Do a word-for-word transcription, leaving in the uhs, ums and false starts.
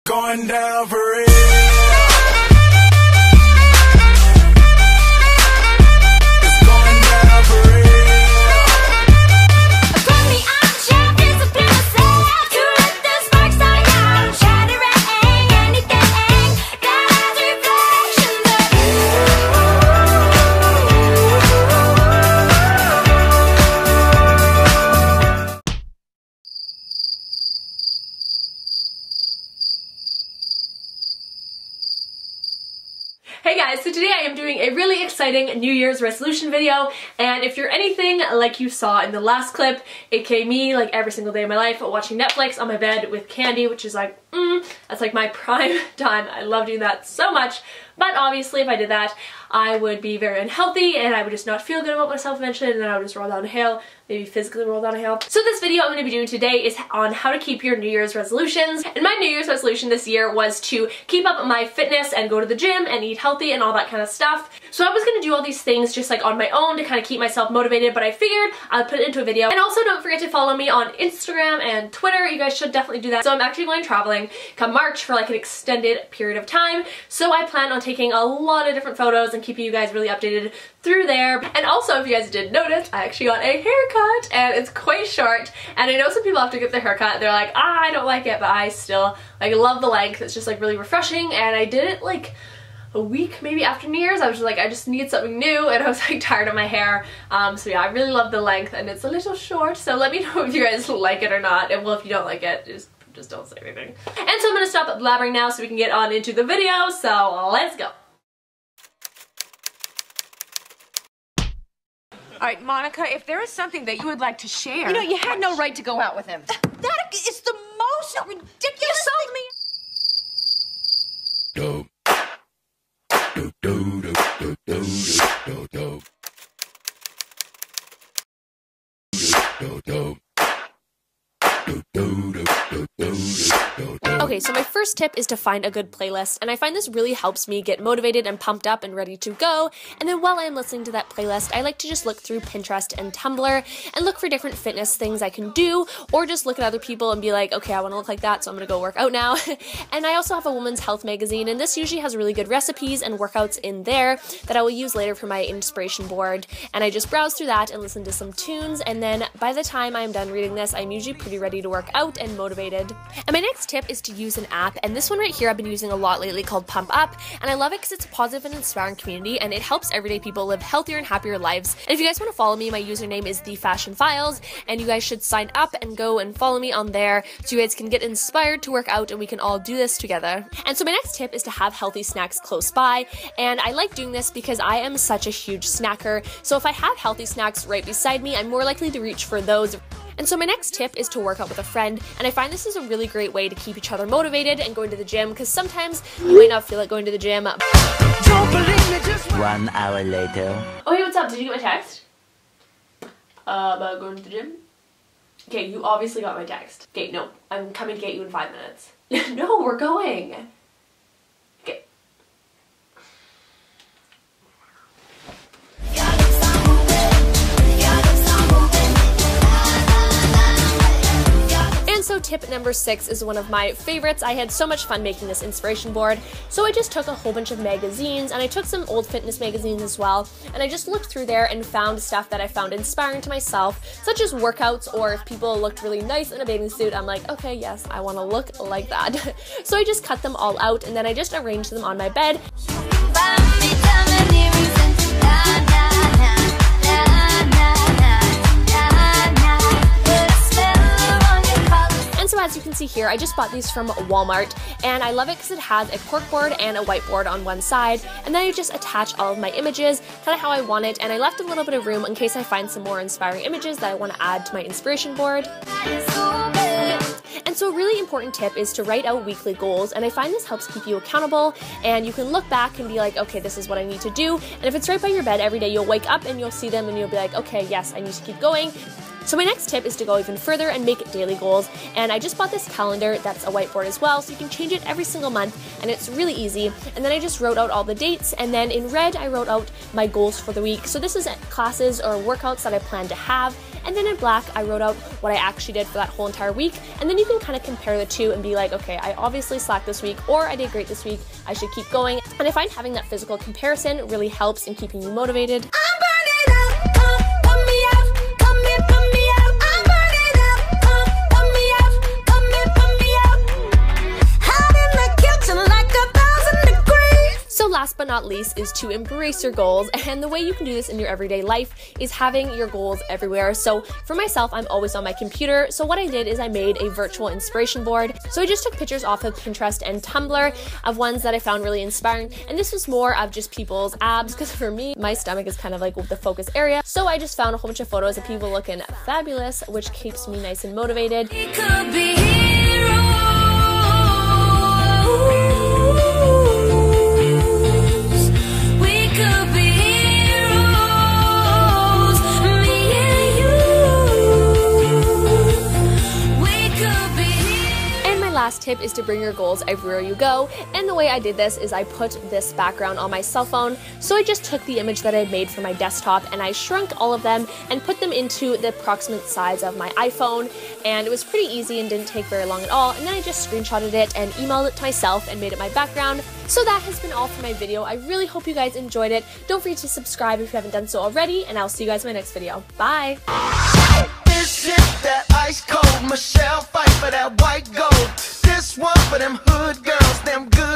going down for real. Hey guys, so today I am doing a really exciting New Year's resolution video, and if you're anything like you saw in the last clip, aka me, like every single day of my life, watching Netflix on my bed with candy, which is like, mm, that's like my prime time. I love doing that so much, but obviously if I did that, I would be very unhealthy and I would just not feel good about myself eventually, and then I would just roll down a hill, maybe physically roll down a hill. So this video I'm going to be doing today is on how to keep your New Year's resolutions, and my New Year's resolution this year was to keep up my fitness and go to the gym and eat healthy and all that kind of stuff. So I was going to do all these things just like on my own to kind of keep myself motivated, but I figured I'll put it into a video. And also don't forget to follow me on Instagram and Twitter. You guys should definitely do that. So I'm actually going traveling come March for like an extended period of time, so I plan on taking a lot of different photos and keeping you guys really updated through there. And also, if you guys didn't notice, I actually got a haircut and it's quite short, and I know some people after get their haircut they're like, ah, I don't like it, but I still like love the length. It's just like really refreshing, and I did it like a week maybe after New Year's. I was just like, I just need something new, and I was like tired of my hair. Um, so yeah, I really love the length, and it's a little short, so let me know if you guys like it or not, and well, if you don't like it, just just don't say anything. And so I'm gonna stop blabbering now so we can get on into the video, so let's go. All right, Monica, if there is something that you would like to share... You know, you had no right to go out with him. That is the most ridiculous thing... Dope. Dope, dope, dope, dope, dope, dope, dope, dope. Okay, so my first tip is to find a good playlist, and I find this really helps me get motivated and pumped up and ready to go. And then while I'm listening to that playlist, I like to just look through Pinterest and Tumblr and look for different fitness things I can do, or just look at other people and be like, okay, I want to look like that, so I'm gonna go work out now. And I also have a woman's health magazine, and this usually has really good recipes and workouts in there that I will use later for my inspiration board. And I just browse through that and listen to some tunes, and then by the time I'm done reading this, I'm usually pretty ready to work out and motivated. And my next tip is to use an app, and this one right here I've been using a lot lately, called Pump Up, and I love it because it's a positive and inspiring community, and it helps everyday people live healthier and happier lives. And if you guys want to follow me, my username is The Fashion Files, and you guys should sign up and go and follow me on there so you guys can get inspired to work out and we can all do this together. And so my next tip is to have healthy snacks close by, and I like doing this because I am such a huge snacker, so if I have healthy snacks right beside me, I'm more likely to reach for those. And so my next tip is to work out with a friend, and I find this is a really great way to keep each other motivated and going to the gym, because sometimes you might not feel like going to the gym. Don't believe me, just One hour later. Oh hey, what's up? Did you get my text? Uh, about going to the gym? Okay, you obviously got my text. Okay, no, I'm coming to get you in five minutes. No, we're going. Okay. And so tip number six is one of my favorites. I had so much fun making this inspiration board, so I just took a whole bunch of magazines, and I took some old fitness magazines as well, and I just looked through there and found stuff that I found inspiring to myself, such as workouts, or if people looked really nice in a bathing suit, I'm like, okay, yes, I want to look like that. So I just cut them all out, and then I just arranged them on my bed. So as you can see here, I just bought these from Walmart, and I love it because it has a corkboard and a whiteboard on one side, and then I just attach all of my images kind of how I want it, and I left a little bit of room in case I find some more inspiring images that I want to add to my inspiration board. And so a really important tip is to write out weekly goals, and I find this helps keep you accountable, and you can look back and be like, okay, this is what I need to do, and if it's right by your bed every day, you'll wake up and you'll see them and you'll be like, okay, yes, I need to keep going. So my next tip is to go even further and make daily goals, and I just bought this calendar that's a whiteboard as well, so you can change it every single month, and it's really easy. And then I just wrote out all the dates, and then in red I wrote out my goals for the week. So this is classes or workouts that I plan to have, and then in black I wrote out what I actually did for that whole entire week, and then you can kind of compare the two and be like, okay, I obviously slacked this week, or I did great this week, I should keep going. And I find having that physical comparison really helps in keeping you motivated. Last but not least is to embrace your goals, and the way you can do this in your everyday life is having your goals everywhere. So for myself, I'm always on my computer, so what I did is I made a virtual inspiration board. So I just took pictures off of Pinterest and Tumblr of ones that I found really inspiring, and this was more of just people's abs, because for me, my stomach is kind of like the focus area. So I just found a whole bunch of photos of people looking fabulous, which keeps me nice and motivated. It could be heroes. Last tip is to bring your goals everywhere you go, and the way I did this is I put this background on my cell phone. So I just took the image that I had made for my desktop and I shrunk all of them and put them into the approximate size of my iPhone, and it was pretty easy and didn't take very long at all. And then I just screenshotted it and emailed it to myself and made it my background. So that has been all for my video. I really hope you guys enjoyed it. Don't forget to subscribe if you haven't done so already, and I'll see you guys in my next video. Bye! This shit, that ice cold Michelle fight for that white gold. This one for them hood girls, them good